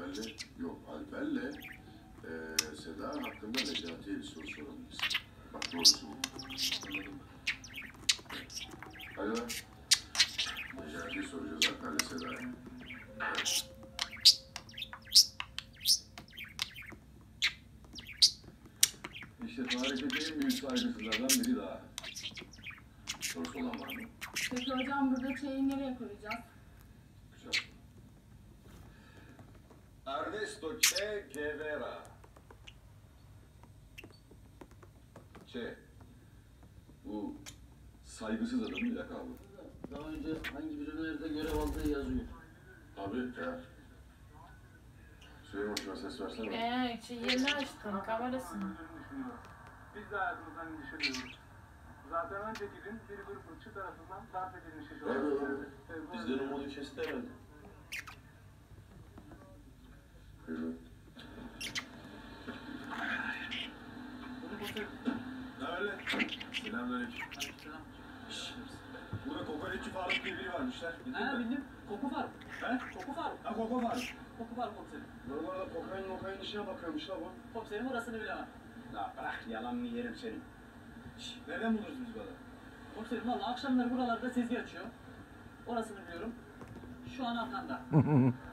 Alper'le, yok Alper'le Seda hakkında Necati'ye bir soru sorabiliriz. Bak doğrusu bu. Hadi lan. Necati'ye soracağız Alper'le Seda'ya. Evet. İşte tarihteki en büyük saygısızlardan biri daha. Sorusu olan var mı? Peki hocam burada çayı nereye koyacağız? Güzel. Ernesto Che Guevara. Che. Bu saygısız adamın lakabı. Daha önce hangi bir nerede görev aldığı yazıyor. Tabii ya. Süleyman şuna ses versene. Yerini açtın, kamerasını. Biz de hayatımızdan endişeliyoruz. Zaten önceki gün bir grup ırkçı tarafından darp edilmişiz. Evet. Bizden umudu kesti herhalde. Buyurun. Ne haber lan? Selamünaleyküm. Burada kokoreççi Faruk diye biri varmış lan. Ha bildim. Koku Faruk. He? Koku Faruk. Ha Koko Faruk. Koku Faruk komiserim. Buralarda kokain işine bakıyormuş la bu. Komiserim orasını bilemem. La bırak yalanını yerim senin. Şşş, nereden buluruz biz bu adamı? Komiserim valla akşamları buralarda sezgi açıyor. Orasını biliyorum. Şu an arkanda.